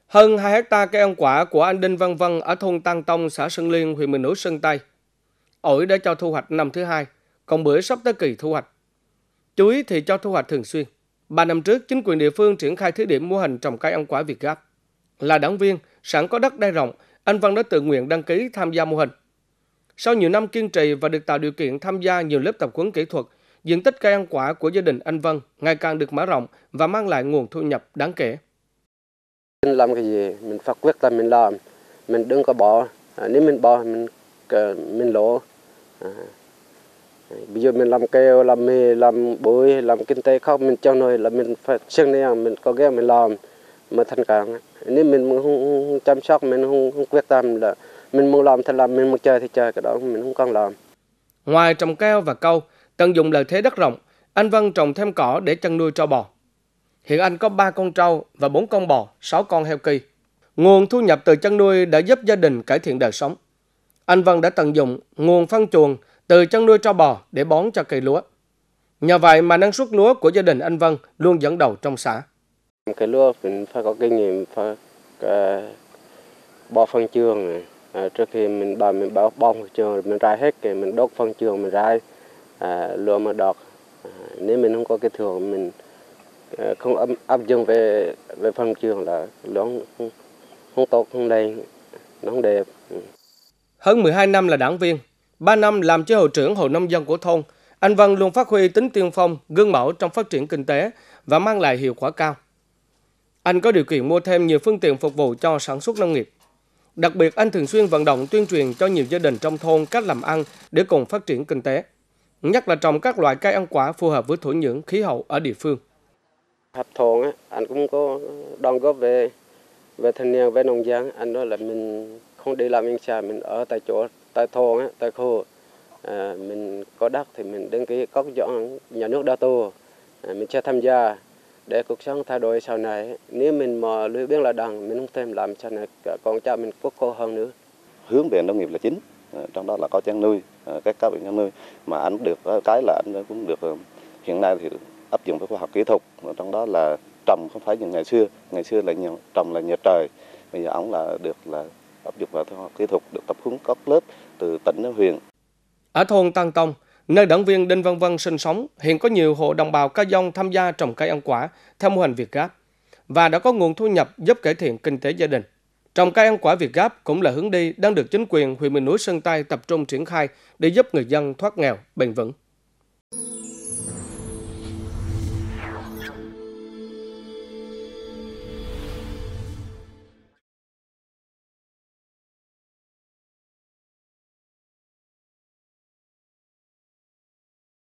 Hơn 2 hectare cây ăn quả của anh Đinh Văn Vân ở thôn Tăng Tông, xã Sơn Liên, huyện miền núi Sơn Tây. Ổi đã cho thu hoạch năm thứ hai, còn bưởi sắp tới kỳ thu hoạch. Chuối thì cho thu hoạch thường xuyên. 3 năm trước, chính quyền địa phương triển khai thí điểm mô hình trồng cây ăn quả Việt Gáp. Là đảng viên, sẵn có đất đai rộng, anh Vân đã tự nguyện đăng ký tham gia mô hình. Sau nhiều năm kiên trì và được tạo điều kiện tham gia nhiều lớp tập huấn kỹ thuật, diện tích cây ăn quả của gia đình anh Vân ngày càng được mở rộng và mang lại nguồn thu nhập đáng kể. Mình làm cái gì, mình phát quyết tâm mình làm, mình đừng có bỏ, nếu mình bỏ mình lỗ. Bây giờ mình làm keo, làm mì, làm bưởi, làm kinh tế không, mình cho nơi là mình phải sinh này, mình có ghé mình làm mà thành công. Nếu mình không chăm sóc, mình không quyết tâm là mình muốn làm thì làm, mình muốn chơi thì chơi, cái đó mình không cần làm. Ngoài trồng keo và cau, tận dụng lợi thế đất rộng, anh Vân trồng thêm cỏ để chăn nuôi trâu bò. Hiện anh có 3 con trâu và 4 con bò, 6 con heo kỳ. Nguồn thu nhập từ chăn nuôi đã giúp gia đình cải thiện đời sống. Anh Vân đã tận dụng nguồn phân chuồng từ chăn nuôi trâu bò để bón cho cây lúa. Nhờ vậy mà năng suất lúa của gia đình anh Vân luôn dẫn đầu trong xã. Cái lúa mình phải có kinh nghiệm, phải bỏ phân chuồng. Trước khi mình bón phân chuồng, mình rải hết, mình đốt phân chuồng, mình rải lúa mà đọt. Nếu mình không có cái thường, mình không áp dụng về phân chuồng là lúa không tốt, không lên, nó không đẹp. Hơn 12 năm là đảng viên, 3 năm làm chi hội trưởng hội nông dân của thôn, anh Vân luôn phát huy tính tiên phong, gương mẫu trong phát triển kinh tế và mang lại hiệu quả cao. Anh có điều kiện mua thêm nhiều phương tiện phục vụ cho sản xuất nông nghiệp. Đặc biệt, anh thường xuyên vận động tuyên truyền cho nhiều gia đình trong thôn cách làm ăn để cùng phát triển kinh tế, nhất là trồng các loại cây ăn quả phù hợp với thổ nhưỡng, khí hậu ở địa phương. Hợp thôn á, anh cũng có đóng góp về thanh niên, về nông dân. Anh nói là mình không đi làm ăn xa, mình ở tại chỗ, tại thôn á, tại khu. Mình có đất thì mình đăng ký có dọn nhà nước đầu tư, mình sẽ tham gia để cuộc sống thay đổi sau này. Nếu mình mà lười biếng là đằng, mình không thêm làm sau này con cháu mình quốc cô hơn nữa. Hướng về nông nghiệp là chính, trong đó là có chăn nuôi, các cá biệt chăn nuôi, mà anh được cái là anh cũng được hiện nay thì áp dụng với khoa học kỹ thuật, trong đó là trồng không phải như ngày xưa là trồng là nhờ trời, bây giờ ông là được là áp dụng vào khoa học kỹ thuật, được tập huấn các lớp từ tỉnh đến huyện. Ở thôn Tăng Tông, nơi đảng viên Đinh Văn Vân sinh sống, hiện có nhiều hộ đồng bào Ca Dông tham gia trồng cây ăn quả theo mô hình Việt Gáp và đã có nguồn thu nhập giúp cải thiện kinh tế gia đình. Trồng cây ăn quả Việt Gáp cũng là hướng đi đang được chính quyền huyện miền núi Sơn Tây tập trung triển khai để giúp người dân thoát nghèo bền vững.